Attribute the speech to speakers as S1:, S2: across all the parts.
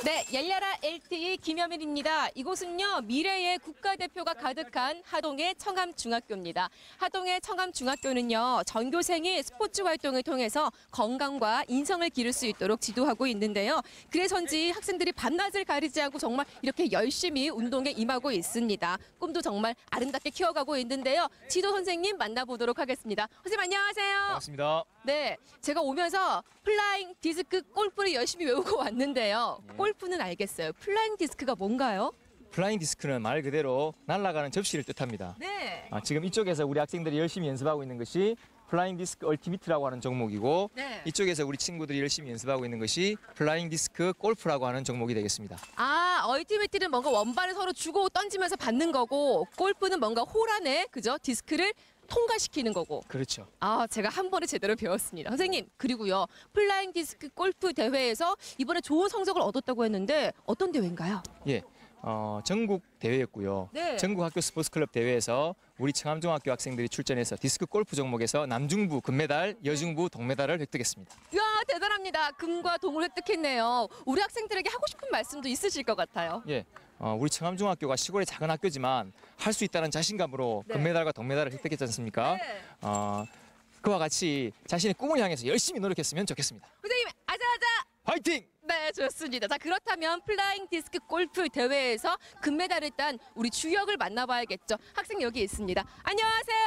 S1: 네, 열려라 LTE 김여민입니다. 이곳은요, 미래의 국가대표가 가득한 하동의 청암중학교입니다. 하동의 청암중학교는요, 전교생이 스포츠 활동을 통해서 건강과 인성을 기를 수 있도록 지도하고 있는데요. 그래서인지 학생들이 밤낮을 가리지 않고 정말 이렇게 열심히 운동에 임하고 있습니다. 꿈도 정말 아름답게 키워가고 있는데요. 지도 선생님 만나보도록 하겠습니다. 선생님 안녕하세요.
S2: 반갑습니다.
S1: 네, 제가 오면서 플라잉 디스크 골프를 열심히 외우고 왔는데요. 골프는 알겠어요. 플라잉 디스크가 뭔가요?
S2: 플라잉 디스크는 말 그대로 날아가는 접시를 뜻합니다.
S1: 네.
S2: 지금 이쪽에서 우리 학생들이 열심히 연습하고 있는 것이 플라잉 디스크 얼티미트라고 하는 종목이고
S1: 네.
S2: 이쪽에서 우리 친구들이 열심히 연습하고 있는 것이 플라잉 디스크 골프라고 하는 종목이 되겠습니다.
S1: 아, 얼티미트는 뭔가 원발을 서로 주고 던지면서 받는 거고 골프는 뭔가 홀 안에 그죠? 디스크를 통과시키는 거고.
S2: 그렇죠.
S1: 아, 제가 한 번에 제대로 배웠습니다. 선생님, 그리고요. 플라잉 디스크 골프 대회에서 이번에 좋은 성적을 얻었다고 했는데 어떤 대회인가요?
S2: 예. 전국 대회였고요.
S1: 네.
S2: 전국 학교 스포츠 클럽 대회에서 우리 청암중학교 학생들이 출전해서 디스크 골프 종목에서 남중부 금메달, 여중부 동메달을 획득했습니다.
S1: 이야, 대단합니다. 금과 동을 획득했네요. 우리 학생들에게 하고 싶은 말씀도 있으실 것 같아요.
S2: 예. 우리 청암중학교가 시골의 작은 학교지만 할 수 있다는 자신감으로
S1: 네.
S2: 금메달과 동메달을 획득했지 않습니까?
S1: 네.
S2: 그와 같이 자신의 꿈을 향해서 열심히 노력했으면 좋겠습니다.
S1: 선생님, 아자아자!
S2: 화이팅!
S1: 네, 좋습니다. 자, 그렇다면 플라잉 디스크 골프 대회에서 금메달을 딴 우리 주역을 만나봐야겠죠. 학생 여기 있습니다. 안녕하세요.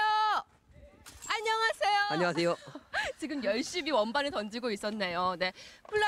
S1: 안녕하세요.
S3: 안녕하세요.
S1: 지금 열심히 원반을 던지고 있었네요. 네,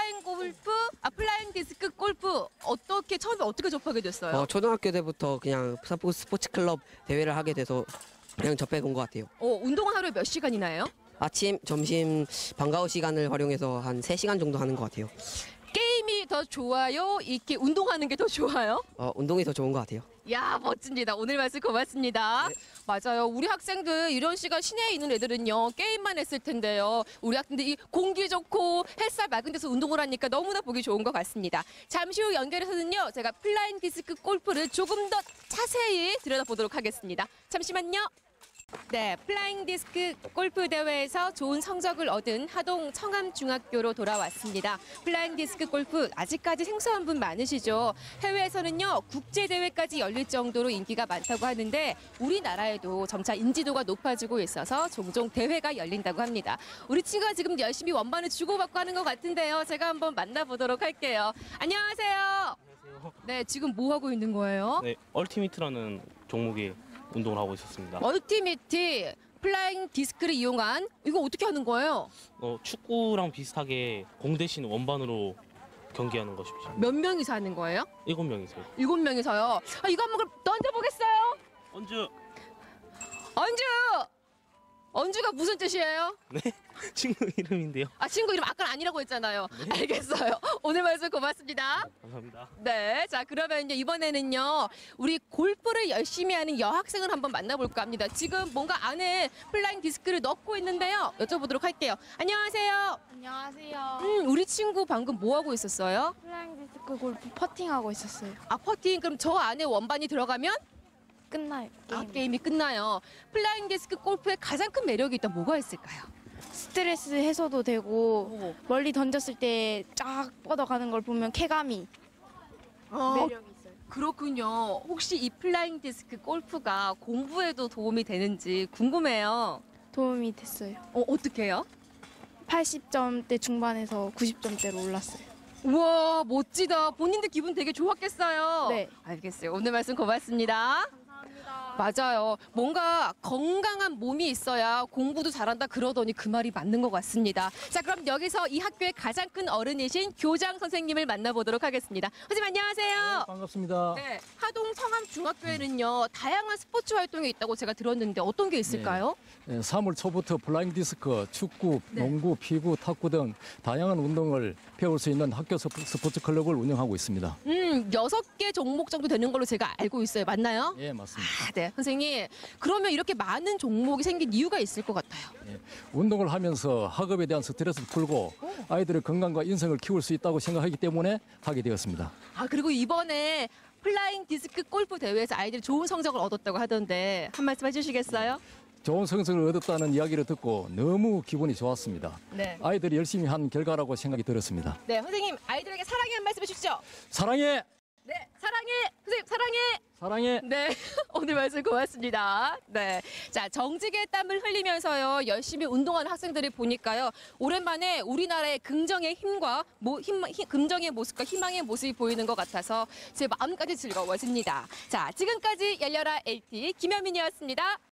S1: 플라잉 디스크 골프 처음에 어떻게 접하게 됐어요?
S3: 초등학교 때부터 그냥 스포츠 클럽 대회를 하게 돼서 그냥 접해 본 것 같아요.
S1: 운동은 하루에 몇 시간이나 해요?
S3: 아침, 점심, 방과후 시간을 활용해서 한 3시간 정도 하는 것 같아요.
S1: 게임이 더 좋아요? 이렇게 운동하는 게 더 좋아요?
S3: 운동이 더 좋은 것 같아요.
S1: 야, 멋집니다. 오늘 말씀 고맙습니다.
S3: 네.
S1: 맞아요. 우리 학생들 이런 시간 시내에 있는 애들은요. 게임만 했을 텐데요. 우리 학생들이 공기 좋고 햇살 맑은 데서 운동을 하니까 너무나 보기 좋은 것 같습니다. 잠시 후 연결해서는요. 제가 플라잉 디스크 골프를 조금 더 자세히 들여다보도록 하겠습니다. 잠시만요. 네, 플라잉 디스크 골프 대회에서 좋은 성적을 얻은 하동 청암중학교로 돌아왔습니다. 플라잉 디스크 골프 아직까지 생소한 분 많으시죠? 해외에서는요, 국제대회까지 열릴 정도로 인기가 많다고 하는데 우리나라에도 점차 인지도가 높아지고 있어서 종종 대회가 열린다고 합니다. 우리 친구가 지금 열심히 원반을 주고받고 하는 것 같은데요. 제가 한번 만나보도록 할게요. 안녕하세요.
S4: 안녕하세요.
S1: 네, 지금 뭐 하고 있는 거예요?
S4: 네, 얼티미트라는 종목의 운동을 하고 있었습니다.
S1: 얼티미트 플라잉 디스크를 이용한 이거 어떻게 하는 거예요?
S4: 축구랑 비슷하게 공 대신 원반으로 경기하는 것이죠.
S1: 몇 명이서 하는 거예요?
S4: 7명이서요.
S1: 7명이서요. 이거 한번 그럼 던져보겠어요?
S4: 언제?
S1: 언주! 언주가 무슨 뜻이에요?
S4: 네, 친구 이름인데요.
S1: 아, 친구 이름 아까 아니라고 했잖아요. 알겠어요. 오늘 말씀 고맙습니다.
S4: 감사합니다.
S1: 네, 자 그러면 이번에는요 우리 골프를 열심히 하는 여학생을 한번 만나볼까 합니다. 지금 뭔가 안에 플라잉 디스크를 넣고 있는데요. 여쭤보도록 할게요. 안녕하세요.
S5: 안녕하세요.
S1: 우리 친구 방금 뭐 하고 있었어요?
S5: 플라잉 디스크 골프 퍼팅하고 있었어요.
S1: 아, 퍼팅. 그럼 저 안에 원반이 들어가면
S5: 끝나요.
S1: 게임이 끝나요. 플라잉 디스크 골프의 가장 큰 매력이 있다면 뭐가 있을까요?
S5: 스트레스 해소도 되고 멀리 던졌을 때 쫙 뻗어가는 걸 보면 쾌감이 매력이 있어요.
S1: 그렇군요. 혹시 이 플라잉 디스크 골프가 공부에도 도움이 되는지 궁금해요.
S5: 도움이 됐어요.
S1: 어떻게 해요?
S5: 80점대 중반에서 90점대로 올랐어요.
S1: 우와, 멋지다. 본인들 기분 되게 좋았겠어요.
S5: 네.
S1: 알겠어요. 오늘 말씀 고맙습니다. 맞아요. 뭔가 건강한 몸이 있어야 공부도 잘한다 그러더니 그 말이 맞는 것 같습니다. 자, 그럼 여기서 이 학교의 가장 큰 어른이신 교장 선생님을 만나보도록 하겠습니다. 선생님 안녕하세요.
S6: 반갑습니다.
S1: 네, 하동 청암중학교에는요 다양한 스포츠 활동이 있다고 제가 들었는데 어떤 게 있을까요?
S6: 3월 초부터 플라잉 디스크, 축구, 농구, 피구, 탁구 등 다양한 운동을 배울 수 있는 학교 스포츠 클럽을 운영하고 있습니다.
S1: 6개 종목 정도 되는 걸로 제가 알고 있어요. 맞나요?
S6: 예, 맞습니다.
S1: 네, 선생님. 그러면 이렇게 많은 종목이 생긴 이유가 있을 것 같아요.
S6: 예, 운동을 하면서 학업에 대한 스트레스를 풀고 아이들의 건강과 인성을 키울 수 있다고 생각하기 때문에 하게 되었습니다.
S1: 아, 그리고 이번에 플라잉 디스크 골프 대회에서 아이들이 좋은 성적을 얻었다고 하던데 한 말씀 해주시겠어요?
S6: 좋은 성적을 얻었다는 이야기를 듣고 너무 기분이 좋았습니다.
S1: 네.
S6: 아이들이 열심히 한 결과라고 생각이 들었습니다.
S1: 네, 선생님 아이들에게 사랑의 한 말씀 해주시죠.
S6: 사랑해!
S1: 네, 사랑해, 선생님 사랑해.
S6: 사랑해!
S1: 네, 오늘 말씀 고맙습니다. 네, 자 정직의 땀을 흘리면서요 열심히 운동하는 학생들을 보니까요 오랜만에 우리나라의 긍정의 힘과 긍정의 모습과 희망의 모습이 보이는 것 같아서 제 마음까지 즐거워집니다. 자, 지금까지 열려라 LT 김현민이었습니다.